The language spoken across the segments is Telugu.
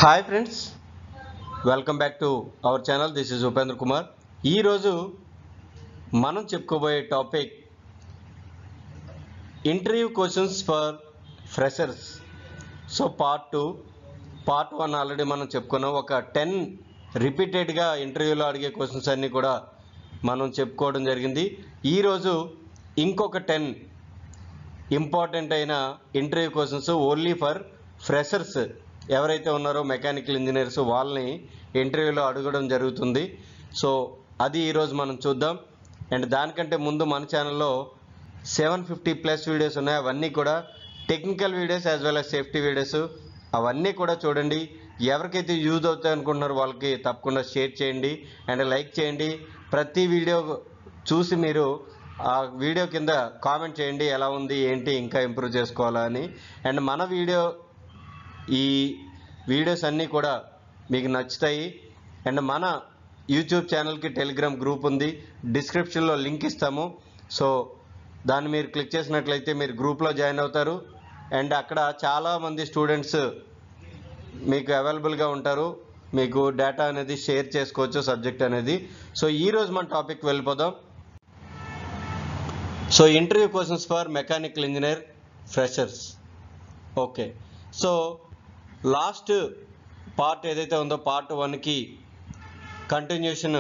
Hi friends, welcome back to our channel. This is Upendra Kumar. ఈరోజు మనం చెప్పుకోబోయే topic interview questions for freshers. So part 1 already మనం చెప్పుకున్నాం. ఒక 10 రిపీటెడ్గా ఇంటర్వ్యూలో అడిగే క్వశ్చన్స్ అన్నీ కూడా మనం చెప్పుకోవడం జరిగింది. ఈరోజు ఇంకొక 10 ఇంపార్టెంట్ అయిన interview questions only for freshers ఎవరైతే ఉన్నారో మెకానికల్ ఇంజనీర్స్ వాళ్ళని ఇంటర్వ్యూలో అడగడం జరుగుతుంది. సో అది ఈరోజు మనం చూద్దాం. అండ్ దానికంటే ముందు మన ఛానల్లో 750+ వీడియోస్ ఉన్నాయి. అవన్నీ కూడా technical videos as well as safety videos. అవన్నీ కూడా చూడండి. ఎవరికైతే యూజ్ అవుతాయి అనుకుంటున్నారో వాళ్ళకి తప్పకుండా షేర్ చేయండి అండ్ లైక్ చేయండి. ప్రతి వీడియో చూసి మీరు ఆ వీడియో కింద కామెంట్ చేయండి, ఎలా ఉంది ఏంటి ఇంకా ఇంప్రూవ్ చేసుకోవాలా అని. అండ్ మన ఈ వీడియోస్ అన్నీ కూడా మీకు నచ్చుతాయి. అండ్ మన యూట్యూబ్ ఛానల్కి టెలిగ్రామ్ గ్రూప్ ఉంది, డిస్క్రిప్షన్లో లింక్ ఇస్తాము. సో దాన్ని మీరు క్లిక్ చేసినట్లయితే మీరు గ్రూప్లో జాయిన్ అవుతారు. అండ్ అక్కడ చాలామంది స్టూడెంట్స్ మీకు అవైలబుల్గా ఉంటారు. మీకు డేటా అనేది షేర్ చేసుకోవచ్చు, సబ్జెక్ట్ అనేది. సో ఈరోజు మన టాపిక్ వెళ్ళిపోదాం. So interview questions for mechanical engineer freshers. Okay, so last part ఏదైతే ఉందో పార్ట్ 1కి కంటిన్యూషన్.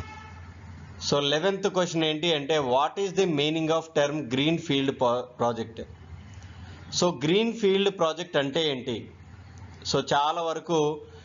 సో 11th క్వశ్చన్ ఏంటి అంటే what is the meaning of term green field project. So green field project అంటే ఏంటి? సో చాలా వరకు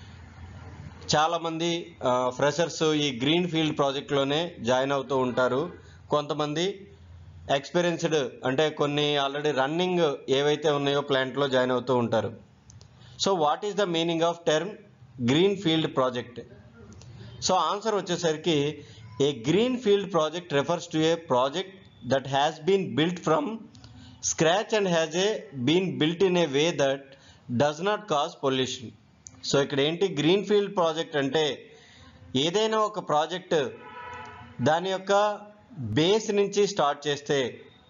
చాలామంది ఫ్రెషర్స్ ఈ గ్రీన్ ఫీల్డ్ ప్రాజెక్ట్లోనే జాయిన్ అవుతూ ఉంటారు. కొంతమంది ఎక్స్పీరియన్స్డ్ అంటే కొన్ని ఆల్రెడీ రన్నింగ్ ఏవైతే ఉన్నాయో ప్లాంట్లో జాయిన్ అవుతూ ఉంటారు. So what is the meaning of term green field project? So answer వచ్చేసరికి a green field project refers to a project that has been built from scratch and has been built in a way that does not cause pollution. So ఇక్కడ ఏంటి గ్రీన్ ఫీల్డ్ ప్రాజెక్ట్ అంటే ఏదైనా ఒక ప్రాజెక్ట్ దాని యొక్క బేస్ నుంచి స్టార్ట్ చేస్తే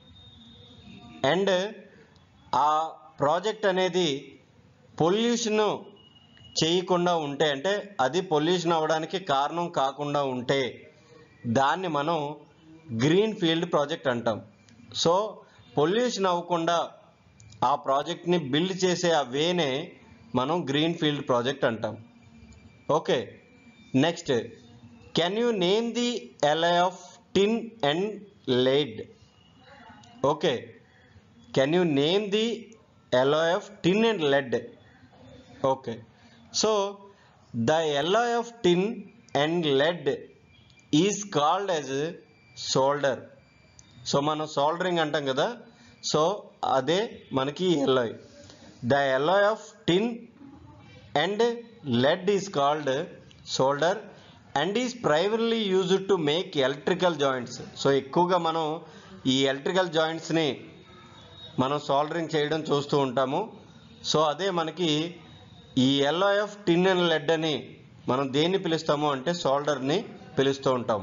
అండ్ ఆ ప్రాజెక్ట్ అనేది పొల్యూషన్ చేయకుండా ఉంటే, అంటే అది పొల్యూషన్ అవ్వడానికి కారణం కాకుండా ఉంటే దాన్ని మనం గ్రీన్ ఫీల్డ్ ప్రాజెక్ట్ అంటాం. సో పొల్యూషన్ అవ్వకుండా ఆ ప్రాజెక్ట్ని బిల్డ్ చేసే ఆ వేనే మనం గ్రీన్ ఫీల్డ్ ప్రాజెక్ట్ అంటాం. Okay, next can you name the alloy of tin and lead? Okay, can you name the alloy of tin and lead? Okay, so the alloy of tin and lead is called as solder. So మనం సోల్డరింగ్ అంటాం కదా, సో అదే మనకి alloy. The alloy of tin and lead is called solder and is primarily used to make electrical joints. So ఎక్కువగా మనం ఈ ఎలక్ట్రికల్ జాయింట్స్ని మనం సోల్డరింగ్ చేయడం చూస్తూ ఉంటాము. సో అదే మనకి ఈ alloy of tin and lead అని మనం దేన్ని పిలుస్తాము అంటే సోల్డర్ని పిలుస్తూ ఉంటాము.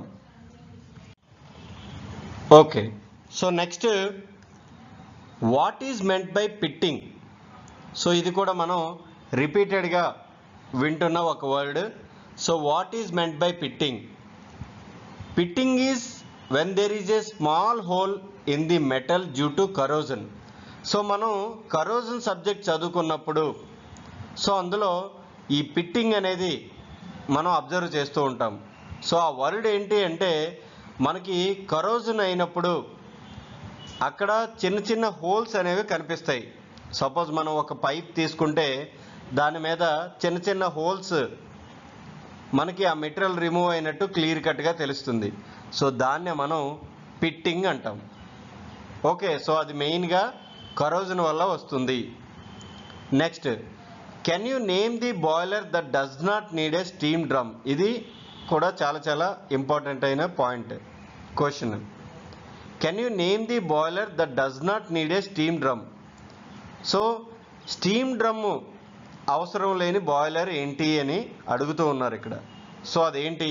Okay, so next what is meant by pitting. So ఇది కూడా మనం రిపీటెడ్గా వింటున్న ఒక word. So what is meant by pitting? Pitting is when there is a small hole in the metal due to corrosion. So మనం కరోజన్ సబ్జెక్ట్ చదువుకున్నప్పుడు సో అందులో ఈ పిట్టింగ్ అనేది మనం అబ్జర్వ్ చేస్తూ ఉంటాం. సో ఆ వర్డ్ ఏంటి అంటే మనకి కరోజన్ అయినప్పుడు అక్కడ చిన్న చిన్న హోల్స్ అనేవి కనిపిస్తాయి. సపోజ్ మనం ఒక పైప్ తీసుకుంటే దాని మీద చిన్న చిన్న హోల్స్ మనకి ఆ మెటీరియల్ రిమూవ్ అయినట్టు క్లియర్ కట్గా తెలుస్తుంది. సో దాన్నే మనం పిట్టింగ్ అంటాం. ఓకే, సో అది మెయిన్గా కరోజన్ వల్ల వస్తుంది. Next can you name the boiler that does not need a steam drum? ఇది కూడా చాలా ఇంపార్టెంట్ అయిన point question. Can you name the boiler that does not need a steam drum? So steam drum అవసరం లేని బాయిలర్ ఏంటి అని అడుగుతూ ఉన్నారు ఇక్కడ. సో అదేంటి?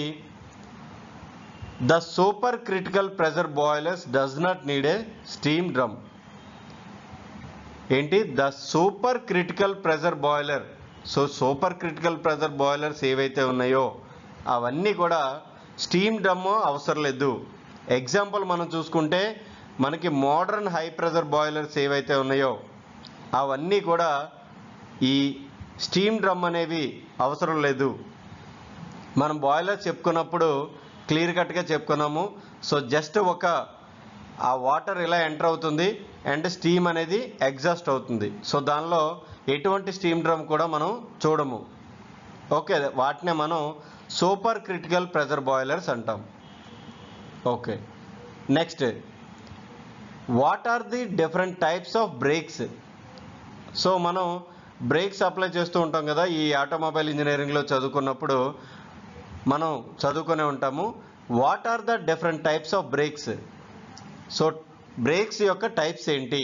The super critical pressure boilers does not need a steam drum. ఏంటి? The super critical pressure boiler so super critical pressure boilers ఏవైతే ఉన్నాయో అవన్నీ కూడా స్టీమ్ డ్రమ్ అవసరం లేదు. ఎగ్జాంపుల్ మనం చూసుకుంటే మనకి మోడర్న్ హై ప్రెషర్ బాయిలర్స్ ఏవైతే ఉన్నాయో అవన్నీ కూడా ఈ స్టీమ్ డ్రమ్ అనేవి అవసరం లేదు. మనం బాయిలర్స్ చెప్పుకున్నప్పుడు క్లియర్ కట్గా చెప్పుకున్నాము. సో జస్ట్ ఆ వాటర్ ఇలా ఎంటర్ అవుతుంది అండ్ స్టీమ్ అనేది ఎగ్జాస్ట్ అవుతుంది. సో దానిలో ఎటువంటి స్టీమ్ డ్రమ్ కూడా మనం చూడము. ఓకే, వాటినే మనం సూపర్ క్రిటికల్ ప్రెషర్ బాయిలర్స్ అంటాం. Okay, next, what are the different types of brakes? So మనం బ్రేక్స్ అప్లై చేస్తూ ఉంటాం కదా, ఈ ఆటోమొబైల్ ఇంజనీరింగ్లో చదువుకున్నప్పుడు మనం చదువుకునే ఉంటాము. What are the different types of brakes? So brakes యొక్క టైప్స్ ఏంటి?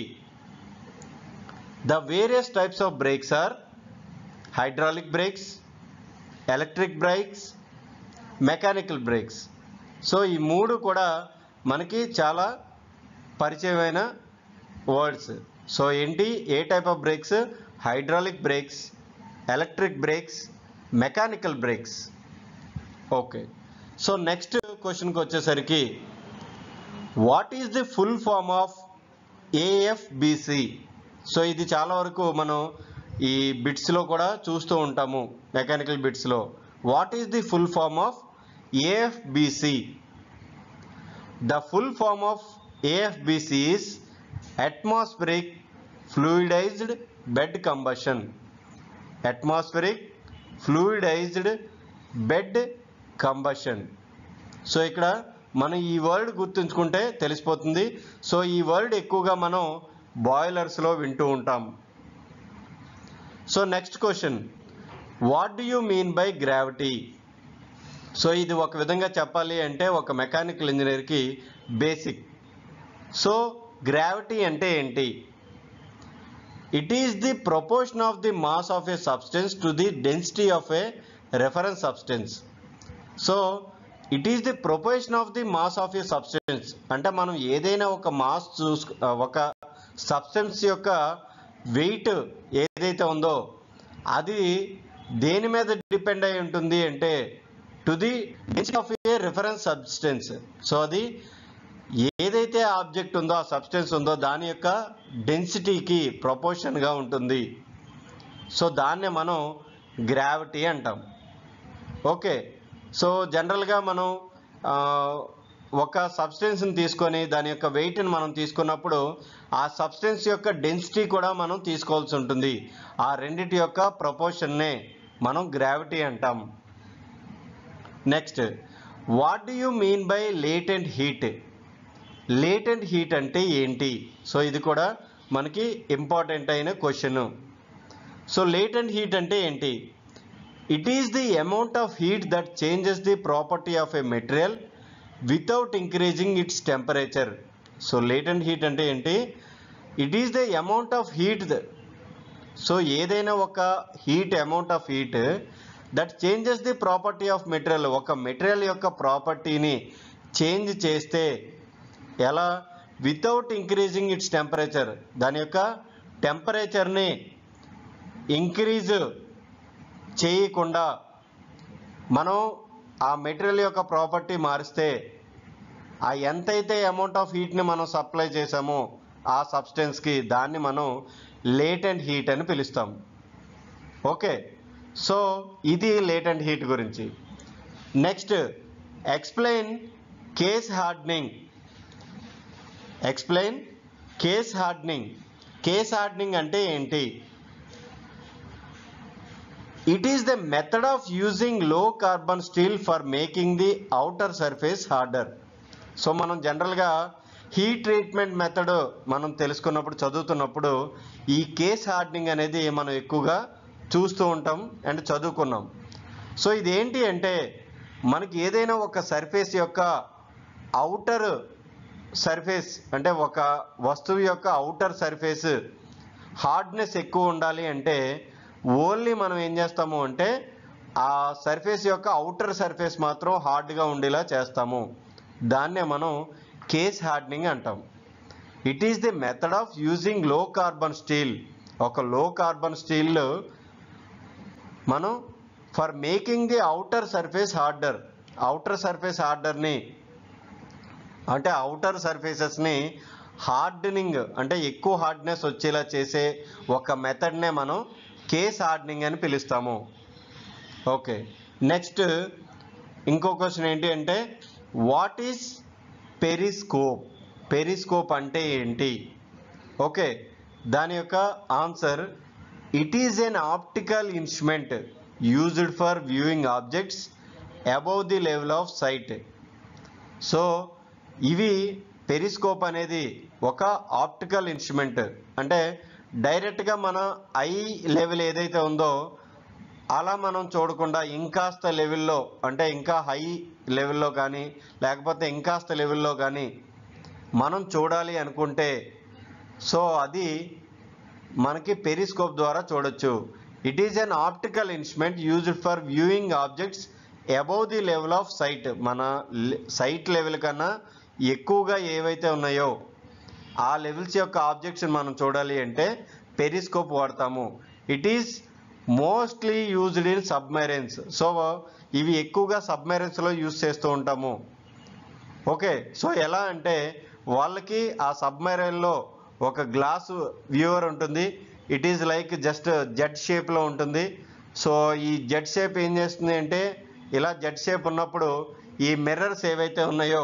The various types of brakes are hydraulic brakes, electric brakes, mechanical brakes. So ఈ మూడు కూడా మనకి చాలా పరిచయమైన వర్డ్స్. సో ఏంటి, a type of brakes? Hydraulic brakes, electric brakes, mechanical brakes. Okay, so next క్వశ్చన్కి వచ్చేసరికి what is the full form of AFBC? So ఇది చాలా వరకు మనం ఈ బిట్స్లో కూడా చూస్తూ ఉంటాము, మెకానికల్ బిట్స్లో. What is the full form of AFBC? The full form of AFBC is atmospheric fluidized bed combustion. Atmospheric fluidized bed combustion. So ఇక్కడ మనం ఈ వర్డ్ గుర్తుంచుకుంటే తెలిసిపోతుంది. సో ఈ వర్డ్ ఎక్కువగా మనం బాయిలర్స్లో వింటూ ఉంటాం. So next question, what do you mean by gravity? So ఇది ఒక విధంగా చెప్పాలి అంటే ఒక మెకానికల్ ఇంజనీర్కి బేసిక్. సో గ్రావిటీ అంటే ఏంటి? It is the proportion of the mass of a substance to the density of a reference substance. So it is the proportion of the mass of a substance అంటే మనం ఏదైనా ఒక మాస్ ఒక సబ్స్టెన్స్ యొక్క వెయిట్ ఏదైతే ఉందో అది దేని మీద డిపెండ్ అయి ఉంటుంది అంటే to the density of a reference substance. So అది ఏదైతే ఆబ్జెక్ట్ ఉందో, ఆ సబ్స్టెన్స్ ఉందో దాని యొక్క డెన్సిటీకి ప్రపోర్షన్గా ఉంటుంది. సో దాన్నే మనం గ్రావిటీ అంటాం. ఓకే, సో జనరల్గా మనం ఒక సబ్స్టెన్స్ని తీసుకొని దాని యొక్క వెయిట్ని మనం తీసుకున్నప్పుడు ఆ సబ్స్టెన్స్ యొక్క డెన్సిటీ కూడా మనం తీసుకోవాల్సి ఉంటుంది. ఆ రెండిటి యొక్క ప్రపోర్షన్నే మనం గ్రావిటీ అంటాం. Next, what do you mean by latent heat? Latent heat అంటే ఏంటి? సో ఇది కూడా మనకి ఇంపార్టెంట్ అయిన క్వశ్చన్. సో లేటెంట్ హీట్ అంటే ఏంటి? It is the amount of heat that changes the property of a material without increasing its temperature. So latent heat అంటే ఏంటి? It is the amount of heat. So ఏదైనా ఒక heat, amount of heat that changes the property of material. ఒక మెటీరియల్ యొక్క ప్రాపర్టీని చేంజ్ చేస్తే ఎలా? Without increasing its temperature. దాని యొక్క టెంపరేచర్ని ఇంక్రీజ్ చేయకుండా మనం ఆ మెటీరియల్ యొక్క ప్రాపర్టీ మారిస్తే ఆ ఎంతైతే అమౌంట్ ఆఫ్ హీట్ని మనం సప్లై చేసామో ఆ సబ్స్టెన్స్కి దాన్ని మనం లేటెంట్ హీట్ అని పిలుస్తాం. ఓకే, సో ఇది లేటెంట్ హీట్ గురించి. Next, explain case hardening. Explain case hardening. Case hardening అంటే ఏంటి? It is the method of using low carbon steel for making the outer surface harder. So మనం జనరల్గా హీట్ ట్రీట్మెంట్ మెథడ్ మనం తెలుసుకున్నప్పుడు, చదువుతున్నప్పుడు ఈ కేస్ హార్డనింగ్ అనేది మనం ఎక్కువగా చూస్తూ ఉంటాం అండ్ చదువుకున్నాం. సో ఇదేంటి అంటే మనకి ఏదైనా ఒక సర్ఫేస్ యొక్క అవుటర్ సర్ఫేస్ అంటే ఒక వస్తువు యొక్క అవుటర్ సర్ఫేస్ హార్డ్నెస్ ఎక్కువ ఉండాలి అంటే ఓన్లీ మనం ఏం చేస్తాము అంటే ఆ సర్ఫేస్ యొక్క అవుటర్ సర్ఫేస్ మాత్రం హార్డ్గా ఉండేలా చేస్తాము. దాన్నే మనం కేస్ హార్డనింగ్ అంటాం. It is the method of using low carbon steel. ఒక లో కార్బన్ స్టీల్ మనం for making the outer surface harder, outer surface హార్డర్ని అంటే అవుటర్ సర్ఫేసెస్ని హార్డనింగ్ అంటే ఎక్కువ హార్డ్నెస్ వచ్చేలా చేసే ఒక మెథడ్నే మనం కేస్ హార్డనింగ్ అని పిలుస్తాము. ఓకే, నెక్స్ట్ ఇంకో క్వశ్చన్ ఏంటి అంటే వాట్ ఈస్ పెరిస్కోప్? పెరిస్కోప్ అంటే ఏంటి? ఓకే, దాని యొక్క answer it is an optical instrument used for viewing objects above the level of sight. So ఇవి పెరిస్కోప్ అనేది ఒక ఆప్టికల్ ఇన్స్ట్రుమెంట్, అంటే డైరెక్ట్గా మన ఐ లెవెల్ ఏదైతే ఉందో అలా మనం చూడకుండా ఇంకాస్త లెవెల్లో అంటే ఇంకా హై లెవెల్లో కానీ లేకపోతే ఇంకాస్త లెవెల్లో కానీ మనం చూడాలి అనుకుంటే సో అది మనకి పెరిస్కోప్ ద్వారా చూడొచ్చు. It is an optical instrument used for viewing objects above the level of sight. మన సైట్ లెవెల్ కన్నా ఎక్కువగా ఏవైతే ఉన్నాయో ఆ లెవెల్స్ యొక్క ఆబ్జెక్ట్స్ని మనం చూడాలి అంటే పెరిస్కోప్ వాడతాము. It is mostly used in submarines. So ఇవి ఎక్కువగా సబ్మెరైన్స్లో యూజ్ చేస్తూ ఉంటాము. ఓకే, సో ఎలా అంటే వాళ్ళకి ఆ సబ్మెరైన్లో ఒక గ్లాసు వ్యూవర్ ఉంటుంది. It is like just Z షేప్లో ఉంటుంది. సో ఈ జెడ్ షేప్ ఏం చేస్తుంది అంటే ఇలా జెడ్ షేప్ ఉన్నప్పుడు ఈ మిర్రర్స్ ఏవైతే ఉన్నాయో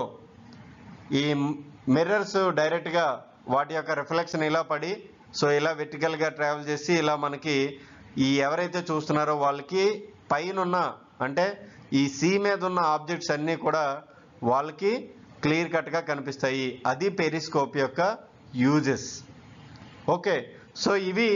ఈ మిర్రర్స్ డైరెక్ట్గా వాటి యొక్క రిఫ్లెక్షన్ ఇలా పడి సో ఇలా వెర్టికల్గా ట్రావెల్ చేసి ఇలా మనకి ఈ ఎవరైతే చూస్తున్నారో వాళ్ళకి పైన అంటే ఈ సీ మీద ఉన్న ఆబ్జెక్ట్స్ అన్నీ కూడా వాళ్ళకి క్లియర్ కట్గా కనిపిస్తాయి. అది పెరిస్కోప్ యొక్క యూజెస్. ఓకే, సో ఇవి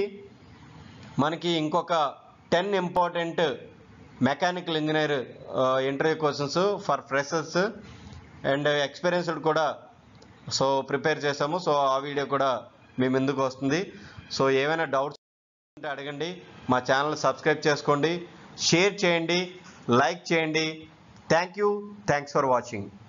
మనకి ఇంకొక 10 important mechanical engineer interview questions for freshers and experienced కూడా సో ప్రిపేర్ చేసాము. సో ఆ వీడియో కూడా మీ ముందుకు వస్తుంది. సో ఏమైనా డౌట్స్ ఉంటే అడగండి. మా ఛానల్ సబ్స్క్రైబ్ చేసుకోండి, షేర్ చేయండి, లైక్ చేయండి. Thanks for watching.